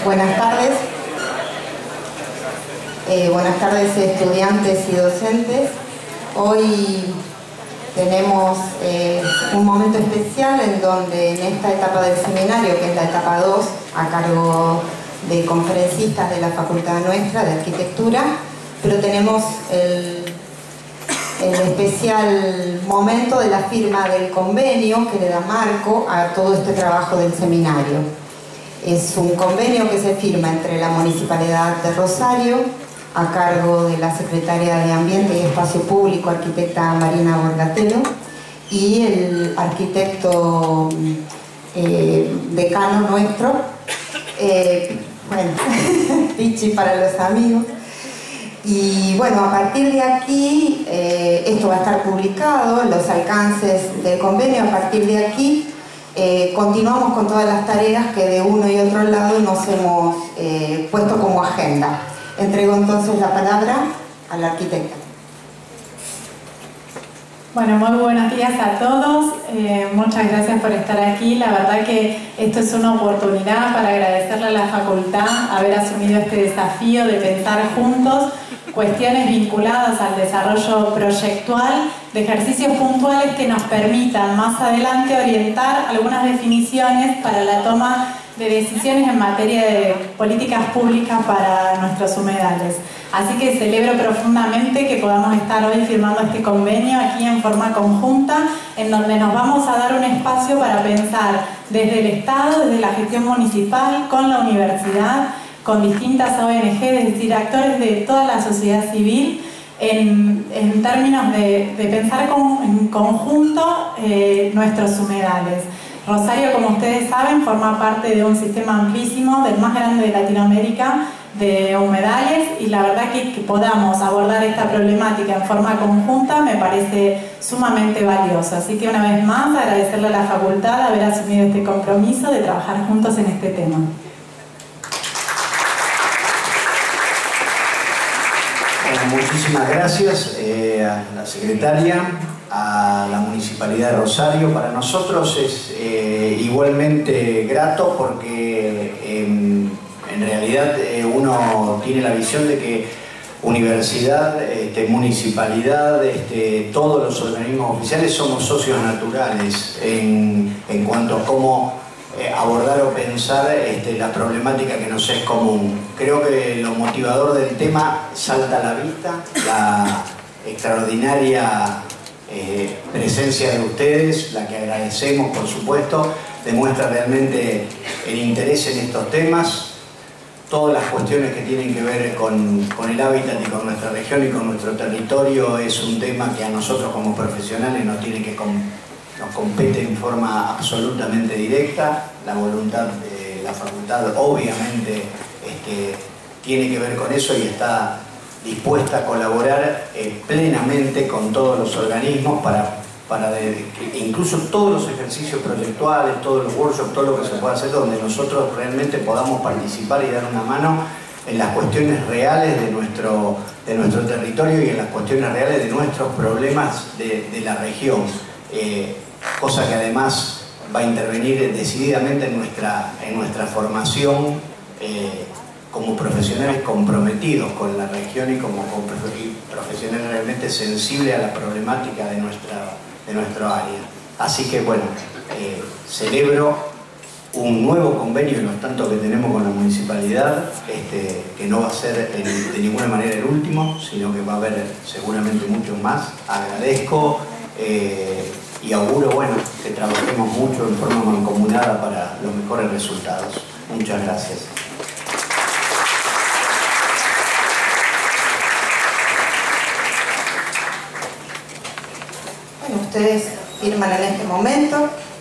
Buenas tardes. Buenas tardes, estudiantes y docentes. Hoy tenemos un momento especial en donde en esta etapa del seminario, que es la etapa 2, a cargo de conferencistas de la facultad nuestra de arquitectura, pero tenemos el especial momento de la firma del convenio que le da marco a todo este trabajo del seminario. Es un convenio que se firma entre la Municipalidad de Rosario, a cargo de la Secretaria de Ambiente y Espacio Público, arquitecta Marina Borgatelo, y el arquitecto decano nuestro, Pichi para los amigos. Y bueno, a partir de aquí, esto va a estar publicado, los alcances del convenio. A partir de aquí continuamos con todas las tareas que de uno y otro lado nos hemos puesto como agenda. Entrego entonces la palabra a la arquitecta. Bueno, muy buenos días a todos. Muchas gracias por estar aquí. La verdad que esto es una oportunidad para agradecerle a la facultad haber asumido este desafío de pensar juntos cuestiones vinculadas al desarrollo proyectual de ejercicios puntuales que nos permitan más adelante orientar algunas definiciones para la toma de decisiones en materia de políticas públicas para nuestros humedales. Así que celebro profundamente que podamos estar hoy firmando este convenio aquí en forma conjunta, en donde nos vamos a dar un espacio para pensar desde el Estado, desde la gestión municipal, con la universidad, con distintas ONG, es decir, actores de toda la sociedad civil, en términos de pensar en conjunto nuestros humedales. Rosario, como ustedes saben, forma parte de un sistema amplísimo, del más grande de Latinoamérica, de humedales, y la verdad que podamos abordar esta problemática en forma conjunta me parece sumamente valioso. Así que una vez más agradecerle a la facultad de haber asumido este compromiso de trabajar juntos en este tema. Muchísimas gracias a la secretaria, a la Municipalidad de Rosario. Para nosotros es igualmente grato porque en realidad uno tiene la visión de que universidad, municipalidad, todos los organismos oficiales somos socios naturales en cuanto a cómo abordar o pensar la problemática que nos es común. Creo que lo motivador del tema salta a la vista, la extraordinaria presencia de ustedes, la que agradecemos por supuesto, demuestra realmente el interés en estos temas. Todas las cuestiones que tienen que ver con el hábitat y con nuestra región y con nuestro territorio es un tema que a nosotros como profesionales nos compete en forma absolutamente directa. La voluntad de la facultad obviamente tiene que ver con eso y está dispuesta a colaborar plenamente con todos los organismos para incluso todos los ejercicios proyectuales, todos los workshops, todo lo que se pueda hacer donde nosotros realmente podamos participar y dar una mano en las cuestiones reales de nuestro territorio y en las cuestiones reales de nuestros problemas de la región. Cosa que además va a intervenir decididamente en nuestra formación como profesionales comprometidos con la región y como profesionales realmente sensibles a la problemática de nuestro área. Así que bueno, celebro un nuevo convenio, no tanto que tenemos con la municipalidad, que no va a ser de ninguna manera el último, sino que va a haber seguramente muchos más. Agradezco y auguro, bueno, que trabajemos mucho en forma mancomunada para los mejores resultados. Muchas gracias. Bueno, ustedes firman en este momento.